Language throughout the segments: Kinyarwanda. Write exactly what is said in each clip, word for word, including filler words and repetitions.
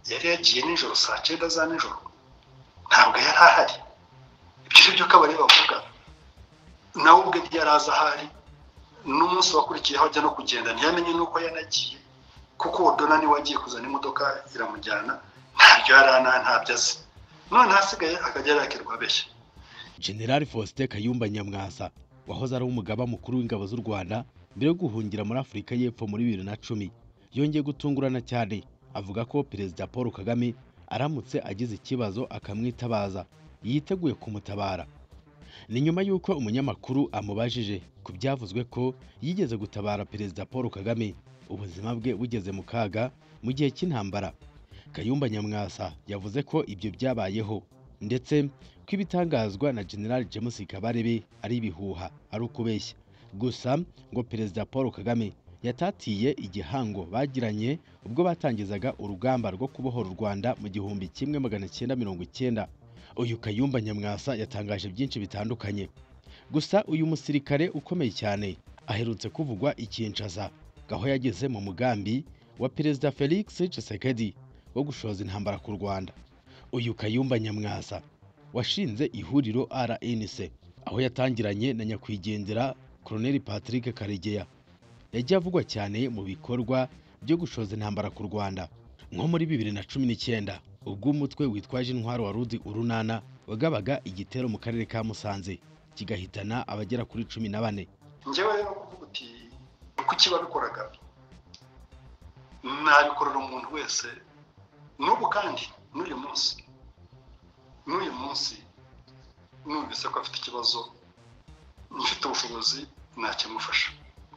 yari yagiye nijoro saa cyenda za nijoro ntabwo yari ahari. Ibyo byo kabari bavuga nawe ubwe yaraza ahari n'umunsi wakurikiyeho ajya no kugenda ntiyamenye nuko yanagiye kuko Dona ni wagiye kuzana imodoka iramujyana ntabyo yarana ntabyo azi none hasigaye akagera yakirwa abeshya. General Faustin Kayumba Nyamwasa wahoze ari umugaba mukuru w'ingabo z'u Rwanda mbere yo guhungira muri Afurika y'Epfo muri bibiri na cumi yongeye gutungurana cyane avuga ko Perezida Paul Kagame aramutse agize ikibazo akamwitabaza yiteguye kumutabara. Ni nyuma yuko umunyamakuru amubajije ku byavuzwe ko yigeze gutabara Perezida Paul Kagame ubuzima bwe bugeze mu kaga mu gihe cy'intambara. Kayumba Nyamwasa yavuze ko ibyo byabayeho ndetse ko ibitangazwa na General James Kabarebe ari ibihuha ari ukubeshya. Gusa ngo Perezida Paul Kagame yatatiye igihango bagiranye ubwo batangizaga urugamba rwo kubohora u Rwanda mu gihumbi kimwe magana cyenda mirongo icyenda. Uyu Kayumba Nyamwasa yatangaje byinshi bitandukanye. Gusa uyu musirikare ukomeye cyane aherutse kuvugwa i Kinshasa gaho yageze mu mugambi wa Perezida Felix Tshisekedi wo gushoza intambara ku Rwanda. Uyu Kayumba Nyamwasa washinze ihuriro R N C aho yatangiranye na nyakwigendera Colonel Patrick Karegeya. Yagiye avugwa cyane mu bikorwa byo gushoza intambara ku Rwanda nko muri bibiri na cumi n'icyenda ubwo umutwe witwaje intwaro wa Rudi Urunana wagabaga igitero mu karere ka Musanze kigahitana abagera kuri cumi na bane. Njyewe rero kuvuga uti kuki babikoraga nabikorera umuntu wese n'ubu kandi n'uyu munsi n'uyu munsi numvise ko afite ikibazo mfite ubushobozi nakimufasha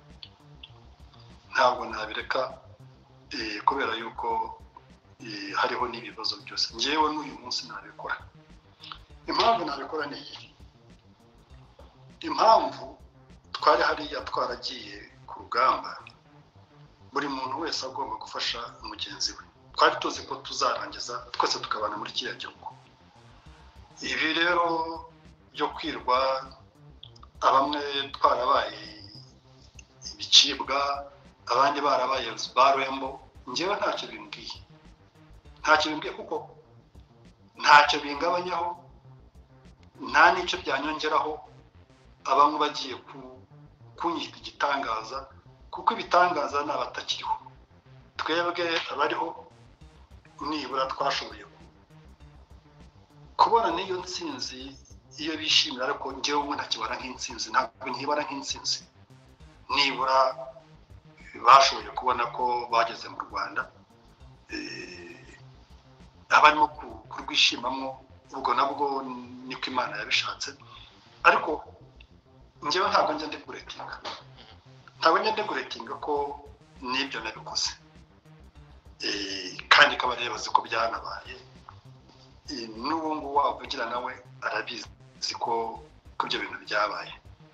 ntabwo nabireka kubera yuko hariho n'ibibazo byose njyewe n'uyu munsi nabikora. Impamvu nabikora ni iyi: impamvu twari hariya twaragiye ku rugamba buri muntu wese agomba gufasha mugenzi we twari tuzi ko tuzarangiza twese tukabana muri kiriya gihugu. Ibi rero byo kwirwa abamwe twarabaye ibicibwa abandi barabaye barembo njyewe ntacyo bimbwiye ntacyo bimbwiye kuko ntacyo bingabanyaho nta n'icyo byanyongeraho abamwe bagiye kunyita igitangaza kuko ibitangaza n'abatakiriho twebwe abariho nibura twashoboye kubona n'iyo nsinzi iyo bishimira ariko njyewe ubu ntakibara nk'insinzi ntabwo ntibara nk'insinzi nibura bashoboye kubona ko bageze mu Rwanda abarimo kurwishimamo ubwo nabwo niko Imana yabishatse. Ariko njyewe ntabwo njya ndekuretinga ntabwo njya ndekuretinga ko nibyo nabikoze kandi kabareba bazi ko byanabaye n'ubu ngubu wavugira nawe arabizi ko ibyo bintu byabaye.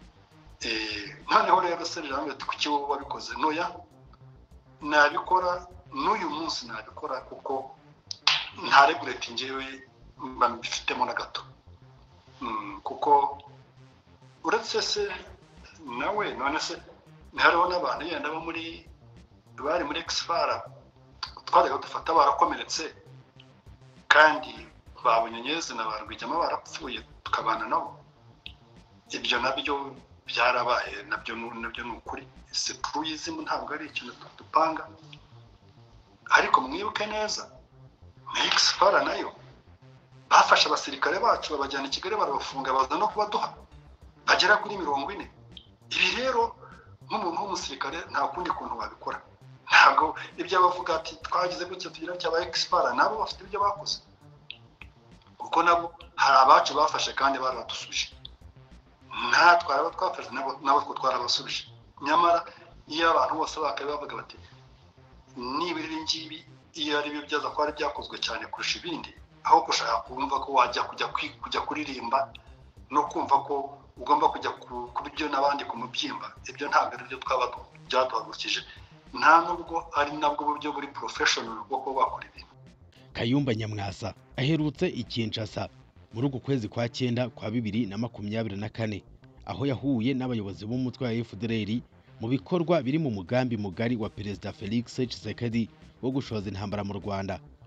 Noneho rero se rero kuki wowe wabikoze noya nabikora n'uyu munsi nabikora kuko nta regulating njyewe mbifitemo na gato kuko uretse se nawe none se hariho n'abantu yenda bo muri bari muri Exfara twajyaga dufata barakomeretse kandi babunyenyeze na barwigema barapfuye tukabana nabo. Ibyo nabyo byarabaye nabyo nabyo n'ukuri sepruism ntabwo ari ikintu dupanga. Ariko mwibuke neza Exfara nayo bafashe abasirikare bacu babajyana i Kigali barabafunga baza no kubaduha bagera kuri mirongo ine. Ibi rero nk'umuntu w'umusirikare nta kundi kuntu wabikora ntabwo ibyo bavuga ati twagize gutya tugira cyaba Exfara nabo bafite ibyo bakoze kuko nabo hari abacu bafashe kandi baradusubije nta twara twafashe nabo nabo ko twarabasubije. Nyamara iyo abantu bose bakaye bavuga bati nibiri ngibi iyo ari byo byaza ko ari byakozwe cyane kurusha ibindi aho gushaka kumva ko wajya kujya kujya kuririmba no kumva ko ugomba kujya kubyo nabandi ku mubyimba. Ibyo ntabwo ari byo twaba byatuhagurukije nta nubwo ari nabwo buryo buri professional bwo ko bakora ibintu. Kayumba Nyamwasa aherutse i Kinshasa muri uku kwezi kwa cyenda kwa bibiri na makumyabiri na kane aho yahuye n'abayobozi b'umutwe wa F D L R mu bikorwa biri mu mugambi mugari wa Perezida Felix Tshisekedi wo gushoza intambara mu Rwanda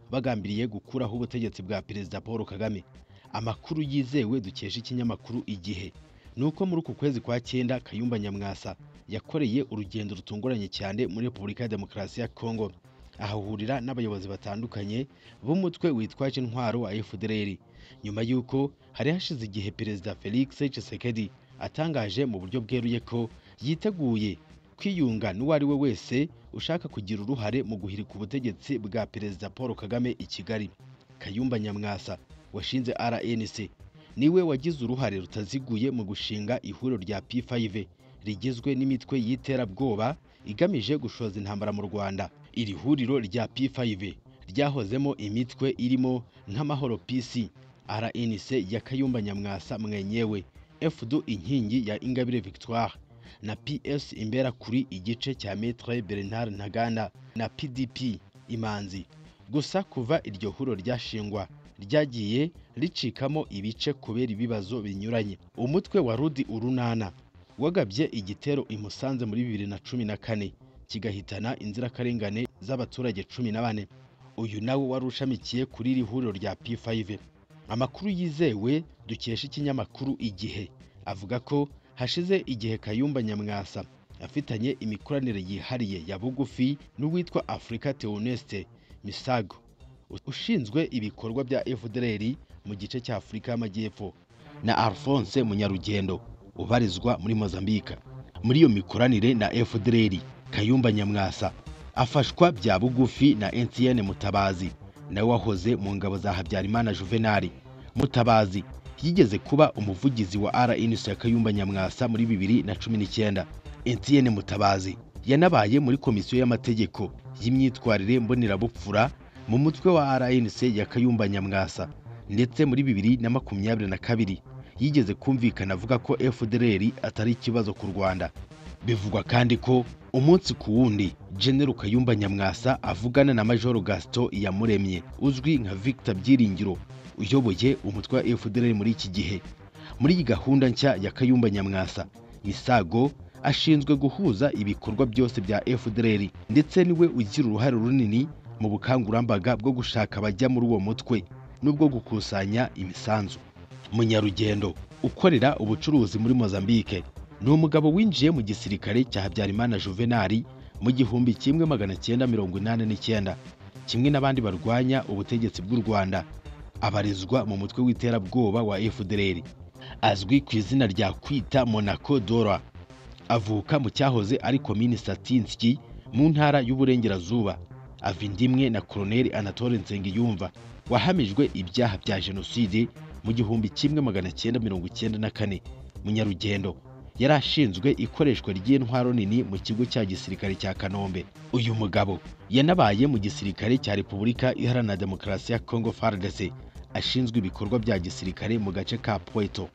bagambiriye gukuraho ubutegetsi bwa Perezida Paul Kagame. Amakuru yizewe dukesha ikinyamakuru Igihe nuko muri uku kwezi kwa cyenda Kayumba Nyamwasa yakoreye urugendo rutunguranye cyane muri Repubulika ya Demokarasi ya Kongo, ahahurira n'abayobozi batandukanye b'umutwe witwaje intwaro wa F D L R, nyuma y'uko hari hashize igihe Perezida Felix Tshisekedi atangaje mu buryo bweruye ko yiteguye kwiyunga n'uwari we wese ushaka kugira uruhare mu guhirika ubutegetsi bwa Perezida Paul Kagame i Kigali. Kayumba Nyamwasa washinze R N C niwe wagize uruhare rutaziguye mu gushinga ihuriro rya P five rigizwe n'imitwe y'iterabwoba igamije gushoza intambara mu Rwanda. Iri huriro rya P five ryahozemo imitwe irimo nk'Amahoro P C, R N C ya Kayumba Nyamwasa mwenyewe, F D inkingi ya Ingabire Victoire na P S Imbera kuri igice cya Maître Bernard Ntaganda na P D P Imanzi. Gusa kuva iryo huriro ryashingwa ryagiye ricikamo ibice kubera ibibazo binyuranye. Umutwe wa Rudi Urunana wagabye igitero i Musanze muri bibiri na cumi na kane kigahitana inzirakarengane z'abaturage cumi na bane. Uyu nawe wari ushamikiye kuri iri huriro rya P five. Amakuru yizewe dukesha ikinyamakuru Igihe avuga ko hashize igihe Kayumba Nyamwasa afitanye imikoranire yihariye ya bugufi n'uwitwa Afrika Theoneste Misago ushinzwe ibikorwa bya F D L R mu gice cya Afurika y'Amajyepfo na Alphonse Munyarugendo ubarizwa muri Mozambique. Muri iyo mikoranire na F D L R, Kayumba Nyamwasa afashwa bya bugufi na Etienne Mutabazi nawe wahoze mu ngabo za Habyarimana Juvenal. Mutabazi yigeze kuba umuvugizi wa R N C ya Kayumba Nyamwasa muri bibiri na cumi n'icyenda. Etienne Mutabazi yanabaye muri komisiyo y'amategeko y'imyitwarire mbonerabupfura mu mutwe wa R N C ya Kayumba Nyamwasa, ndetse muri bibiri na makumyabiri na kabiri yigeze kumvikana avuga ko F D L R atari ikibazo ku Rwanda. Bivugwa kandi ko umunsi ku wundi General Kayumba Nyamwasa avugana na Major Gaston Iyamuremye uzwi nka Victor Byiringiro uyoboye umutwe wa F D L R muri iki gihe. Muri iyi gahunda nshya ya Kayumba Nyamwasa, Misago ashinzwe guhuza ibikorwa byose bya F D L R ndetse niwe ugira uruhare runini mu bukangurambaga bwo gushaka abajya muri uwo mutwe n'ubwo gukusanya imisanzu. Munyarugendo ukorera ubucuruzi muri Mozambique ni umugabo winjiye mu gisirikare cya Habyarimana Juvenal mu gihumbi kimwe magana cyenda mirongo inani n'icyenda, kimwe n'abandi barwanya ubutegetsi bw'u Rwanda. Abarizwa mu mutwe w'iterabwoba wa F D L R, azwi ku izina rya Kwita Monaco Dora. Avuka mu cyahoze ari komini Satinski mu ntara y'Uburengerazuba. Ava indimwe na Colonel Anatole Nsengiyumva wahamijwe ibyaha bya jenoside mu gihumbi kimwe magana cyenda mirongo icyenda na kane. Munyarugendo yari ashinzwe ikoreshwa ry'intwaro nini mu kigo cya gisirikare cya Kanombe. Uyu mugabo yanabaye mu gisirikare cya Repubulika Iharanira Demokarasi ya Kongo F A R D C, ashinzwe ibikorwa bya gisirikare mu gace ka Pweto.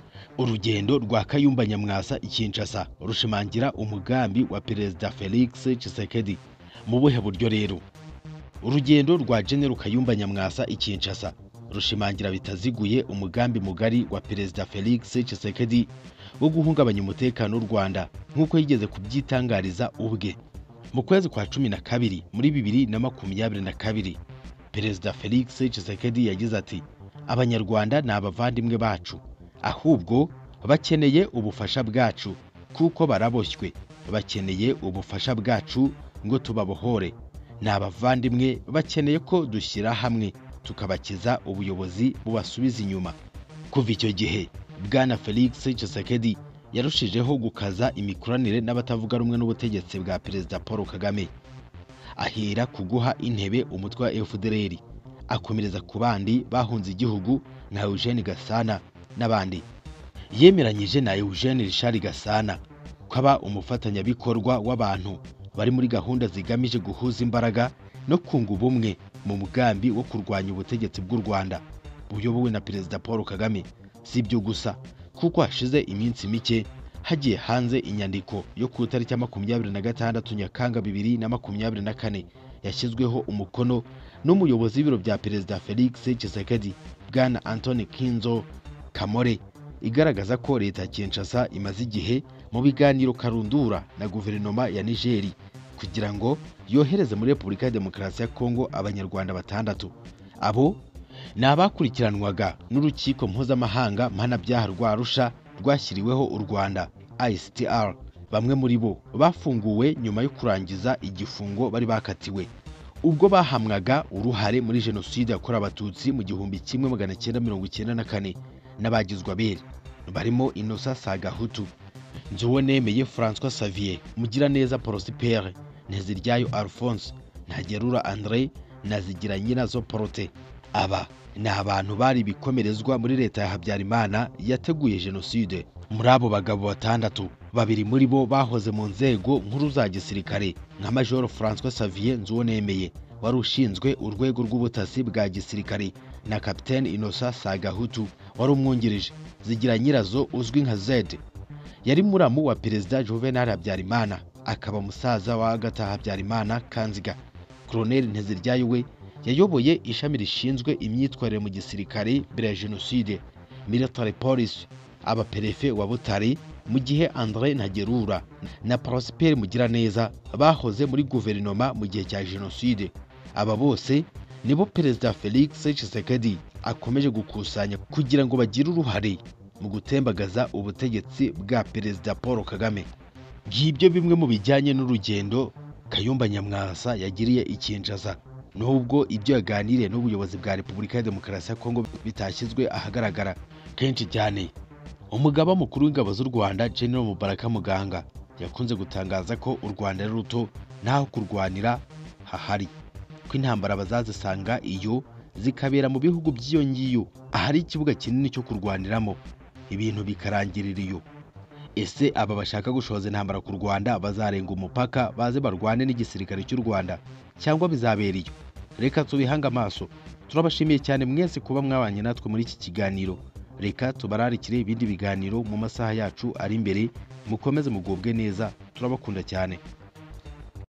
Urugendo rwa Kayumba Nyamwasa i Kinshasa rushimangira umugambi wa Perezida Felix Tshisekedi. Mu buhe buryo rero? Urugendo rwa General Kayumba Nyamwasa i Kinshasa rushimangira bitaziguye umugambi mugari wa Perezida Felix Tshisekedi wo guhungabanya umutekano w'u Rwanda nk'uko yigeze kubyitangariza ubwe. Mu kwezi kwa cumi na kabiri muri bibiri na makumyabiri na kabiri, Perezida Felix Tshisekedi yagize ati abanyarwanda ni abavandimwe bacu, ahubwo bakeneye ubufasha bwacu kuko baraboshywe, bakeneye ubufasha bwacu ngo tubabohore. Ni abavandimwe bakeneye ko dushyira hamwe tukabakiza ubuyobozi bubasubiza inyuma. Kuva icyo gihe Bwana Felix Tshisekedi yarushijeho gukaza imikoranire n'abatavuga rumwe n'ubutegetsi bwa Perezida Paul Kagame. Ahera kuguha intebe umutwe wa F D L R, akomereza ku bandi bahunze igihugu nka Eugene Gasana n'abandi. Yemeranyije na Eugene Richard Gasana kwaba umufatanyabikorwa w'abantu bari muri gahunda zigamije guhuza imbaraga no kunga ubumwe mu mugambi wo kurwanya ubutegetsi bw'u Rwanda buyobowe na Perezida Paul Kagame. Si ibyo gusa, kuko hashize iminsi mike hagiye hanze inyandiko yo ku itariki ya makumyabiri na gatandatu Nyakanga bibiri na makumyabiri na kane yashyizweho umukono n'umuyobozi w'ibiro bya Perezida Felix Tshisekedi, Bwana Anthony Kinzo Kamore, igaragaza ko leta ya Kinshasa imaze igihe mu biganiro karundura na guverinoma ya Niger kugira ngo yohereze muri Repubulika ya Demokarasi ya Kongo abanyarwanda batandatu. Abo ni abakurikiranwaga n'urukiko mpuzamahanga mpanabyaha rwa Arusha rwashyiriweho u Rwanda I C T R. Bamwe muri bo bafunguwe nyuma yo kurangiza igifungo bari bakatiwe ubwo bahamwaga uruhare muri jenoside yakorewe abatutsi mu gihumbi kimwe magana cyenda mirongo icyenda na kane n'abagizwe abere barimo Innocent Sagahutu, Nzuwonemeye François Xavier, Mugiraneza Prosper, Nteziryayo Alphonse, Ntagerura André na Zigiranyirazo Prote. Aba ni abantu bari bikomerezwa muri leta ya Habyarimana yateguye jenoside. Muri abo bagabo batandatu, babiri muri bo bahoze mu nzego nkuru za gisirikare nka Major François Xavier Nzuwonemeye wari ushinzwe urwego rw'ubutasi bwa gisirikare na Capitaine Innocent Sagahutu wari umwungirije. Zigiranyirazo uzwi nka Z yari muramu wa Perezida Juvenal Habyarimana, akaba musaza wa Agatha Habyarimana Kanziga. Colonel Nteziryayo we yayoboye ishami rishinzwe imyitwarire mu gisirikare mbere ya jenoside, Military Police, abaperefe wa Butare, mu gihe André Ntagerura na Prosper Mugiraneza bahoze muri guverinoma mu gihe cya jenoside. Aba bose nibo Perezida Felix Tshisekedi akomeje gukusanya kugira ngo bagire uruhare mu gutembagaza ubutegetsi bwa Perezida Paul Kagame. Ngibyo bimwe mu bijyanye n'urugendo Kayumba Nyamwasa yagiriye i Kinshasa, nubwo ibyo yaganiriye n'ubuyobozi bwa Repubulika ya Demokarasi ya Kongo bitashyizwe ahagaragara. Kenshi cyane umugaba mukuru w'ingabo z'u Rwanda General Mubaraka Muganga yakunze gutangaza ko u Rwanda ari ruto ntaho kurwanira hahari, ko intambara bazazisanga iyo zikabera mu bihugu by'iyo ngiyo ahari ikibuga kinini cyo kurwaniramo, ibintu bikarangirira iyo. Ese aba bashaka gushoza intambara ku Rwanda bazarenga umupaka baze barwane n'igisirikare cy'u Rwanda cyangwa bizabera iyo? Reka tubihanga amaso. Turabashimiye cyane mwese kuba mwabanye natwe muri iki kiganiro. Reka tubararikire ibindi biganiro mu masaha yacu ari imbere. Mukomeze mugubwe neza, turabakunda cyane.